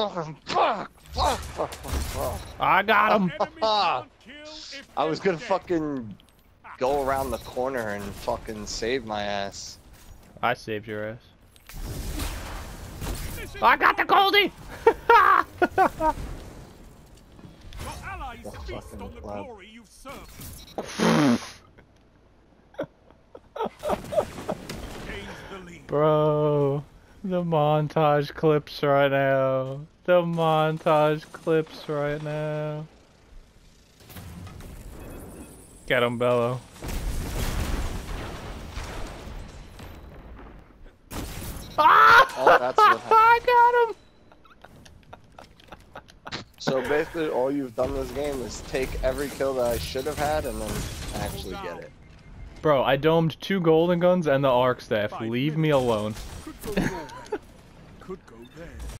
Fuck. I got him. I was gonna fucking go around the corner and fucking save my ass. I saved your ass. I got the Goldie! Your allies feast on the glory you've served. Gains the lead. Bro, the montage clips right now. The montage clips right now. Get him, Bello. Ah! Oh, that's what happened. I got him! So basically, all you've done this game is take every kill that I should have had and then actually get it. Bro, I domed 2 golden guns and the arc staff. Leave me alone. Could go your way. Could go theirs.